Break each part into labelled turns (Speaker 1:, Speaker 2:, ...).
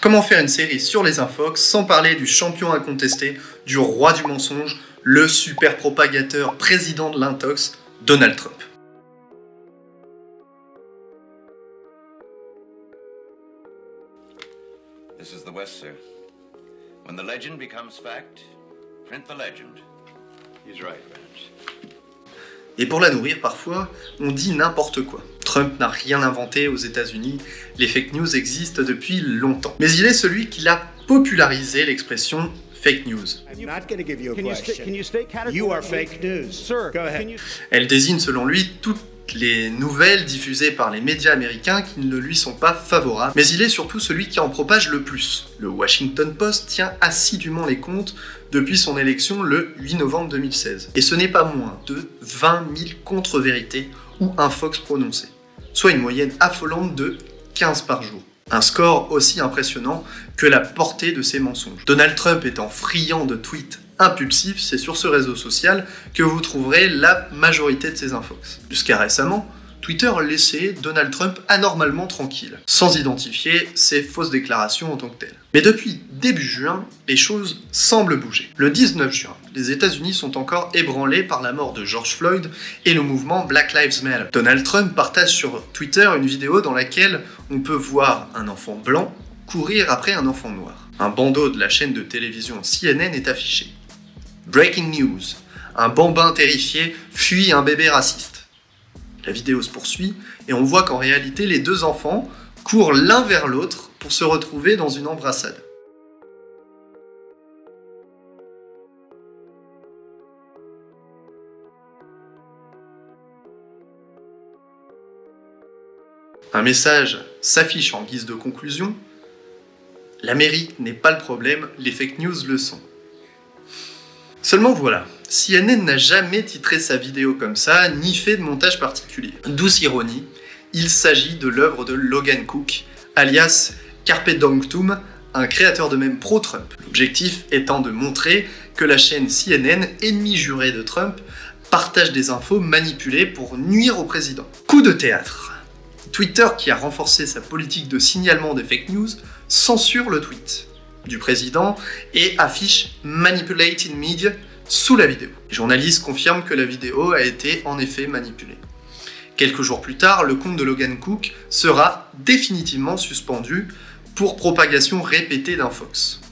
Speaker 1: Comment faire une série sur les infox sans parler du champion incontesté, du roi du mensonge, le super propagateur président de l'intox, Donald Trump.
Speaker 2: This is the West, sir. When the legend becomes fact, print the legend. He's right, Vance.
Speaker 1: Et pour la nourrir, parfois, on dit n'importe quoi. Trump n'a rien inventé aux États-Unis, les fake news existent depuis longtemps. Mais il est celui qui a popularisé l'expression fake news. Elle désigne selon lui toutes les nouvelles diffusées par les médias américains qui ne lui sont pas favorables, mais il est surtout celui qui en propage le plus. Le Washington Post tient assidûment les comptes depuis son élection le 8 novembre 2016. Et ce n'est pas moins de 20 000 contre-vérités ou infox prononcées, soit une moyenne affolante de 15 par jour. Un score aussi impressionnant que la portée de ces mensonges. Donald Trump étant friand de tweets impulsifs, c'est sur ce réseau social que vous trouverez la majorité de ces infox. Jusqu'à récemment, Twitter laissait Donald Trump anormalement tranquille, sans identifier ses fausses déclarations en tant que telles. Mais depuis début juin, les choses semblent bouger. Le 19 juin, les États-Unis sont encore ébranlés par la mort de George Floyd et le mouvement Black Lives Matter. Donald Trump partage sur Twitter une vidéo dans laquelle on peut voir un enfant blanc courir après un enfant noir. Un bandeau de la chaîne de télévision CNN est affiché. Breaking news. Un bambin terrifié fuit un bébé raciste. La vidéo se poursuit et on voit qu'en réalité les deux enfants courent l'un vers l'autre pour se retrouver dans une embrassade. Un message s'affiche en guise de conclusion. L'Amérique n'est pas le problème, les fake news le sont. Seulement voilà, CNN n'a jamais titré sa vidéo comme ça, ni fait de montage particulier. Douce ironie, il s'agit de l'œuvre de Logan Cook, alias Carpe Diem, un créateur de mèmes pro-Trump. L'objectif étant de montrer que la chaîne CNN, ennemie jurée de Trump, partage des infos manipulées pour nuire au président. Coup de théâtre. Twitter, qui a renforcé sa politique de signalement des fake news, censure le tweet du président et affiche Manipulated Media sous la vidéo. Les journalistes confirment que la vidéo a été en effet manipulée. Quelques jours plus tard, le compte de Logan Cook sera définitivement suspendu pour propagation répétée d'infox.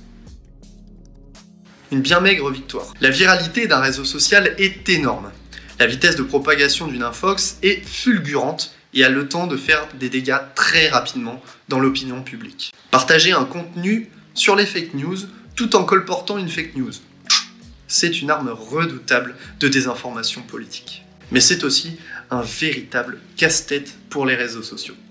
Speaker 1: Une bien maigre victoire. La viralité d'un réseau social est énorme. La vitesse de propagation d'une infox est fulgurante et a le temps de faire des dégâts très rapidement dans l'opinion publique. Partager un contenu sur les fake news tout en colportant une fake news, c'est une arme redoutable de désinformation politique. Mais c'est aussi un véritable casse-tête pour les réseaux sociaux.